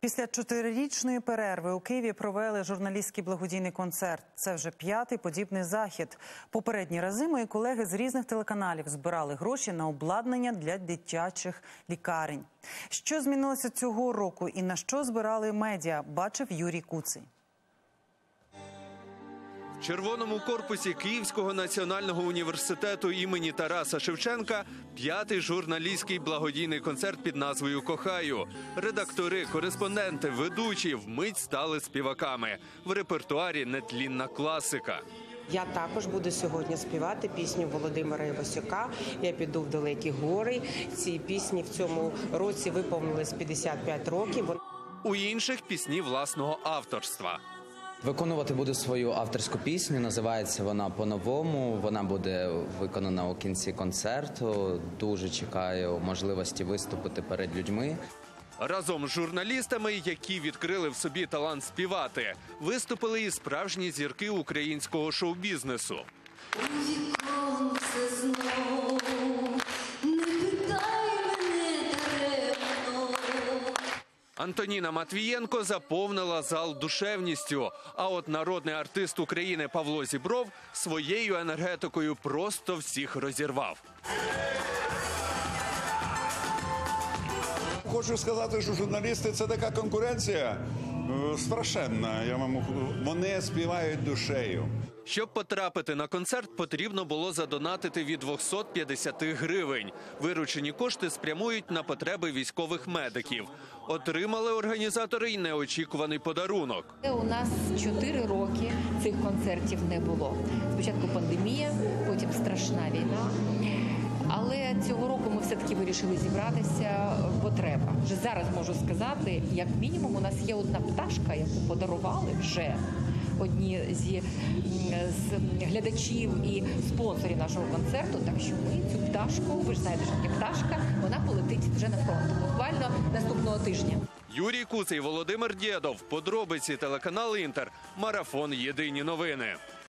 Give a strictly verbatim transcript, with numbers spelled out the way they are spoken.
Після чотирирічної перерви у Києві провели журналістський благодійний концерт. Це вже п'ятий подібний захід. Попередні рази мої колеги з різних телеканалів збирали гроші на обладнання для дитячих лікарень. Що змінилося цього року і на що збирали медіа, бачив Юрій Куций. В червоному корпусі Київського національного університету імені Тараса Шевченка п'ятий журналістський благодійний концерт під назвою «Кохаю». Редактори, кореспонденти, ведучі вмить стали співаками. В репертуарі нетлінна класика. Я також буду сьогодні співати пісню Володимира Івасюка «Я піду в далекі гори». Цій пісні в цьому році виповнилось п'ятдесят п'ять років. У інших – пісні власного авторства. Виконувати буду свою авторську пісню, називається вона по-новому, вона буде виконана у кінці концерту, дуже чекаю можливості виступити перед людьми. Разом з журналістами, які відкрили в собі талант співати, виступили і справжні зірки українського шоу-бізнесу. Антоніна Матвієнко заповнила зал душевністю, а от народний артист України Павло Зібров своєю енергетикою просто всіх розірвав. Хочу сказати, що журналісти – це така конкуренція е, страшенна. Я вам... Вони співають душею. Щоб потрапити на концерт, потрібно було задонатити від двохсот п'ятдесяти гривень. Виручені кошти спрямують на потреби військових медиків. Отримали організатори й неочікуваний подарунок. У нас чотири роки цих концертів не було. Спочатку пандемія, потім страшна війна. Але цього року ми все-таки вирішили зібратися, бо треба. Вже зараз можу сказати, як мінімум у нас є одна пташка, яку подарували вже одні зі, з глядачів і спонсорів нашого концерту. Так що ми цю пташку, ви ж знаєте, що є пташка, вона полетить вже на фронт, буквально наступного тижня. Юрій Куций, Володимир Дєдов. Подробиці телеканал «Інтер». Марафон «Єдині новини».